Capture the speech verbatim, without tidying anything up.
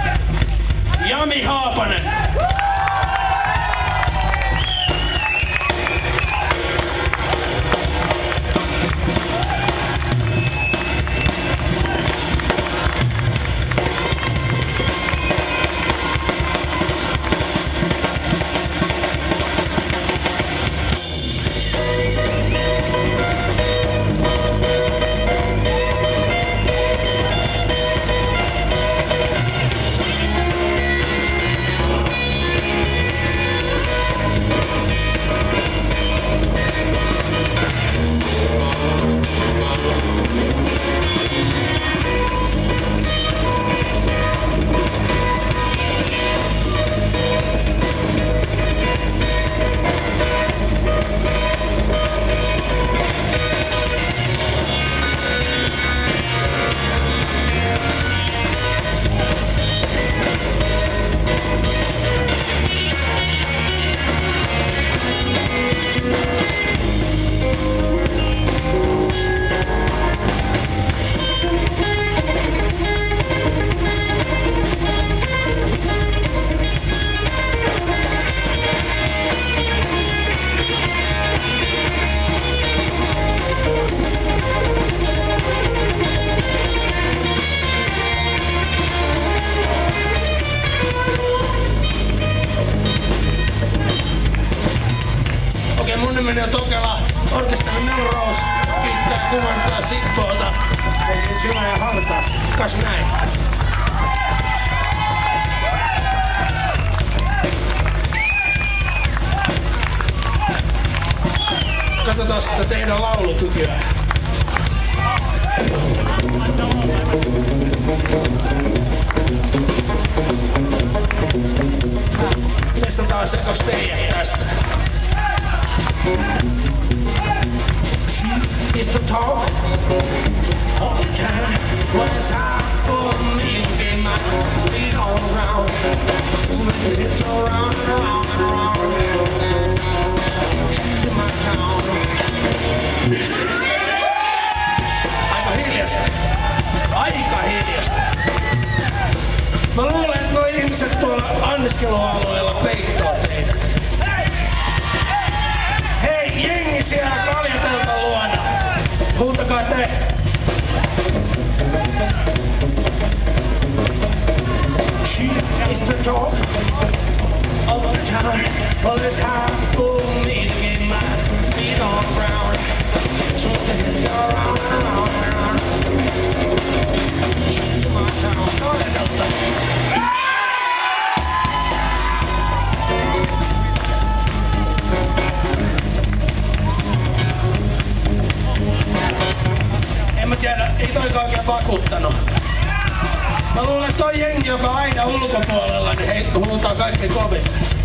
Jami Haapanen. Mun nimeni on Tokela, orkesteri Melrose, kiittää kumartaa Sippoota, tekee syvä ja hartaasti, kas näin. Katsotaan sitä teidän laulukykyä. Testataan seuraavaksi teidät tästä. She is the talk all the time. What is hard for me to get my feet all around. It's around and around and around. She's in my town. Aika hiljasta. Aika hiljasta. Mä luulen, että nuo ihmiset tuolla anniskelualueella peittoo teidät. Jengi siellä kaljatelta luona. Huutakaa te. She is the talk of the time. Well, it's hard for me to get my feet on the ground. So it's around and around and around. She's in my town. Kaljatelta. En mä tiedä, ei toikaan oikein vakuuttanut. Mä luulen, että toi jengi, joka on aina ulkopuolella, niin he huutaa kaikkein kovin.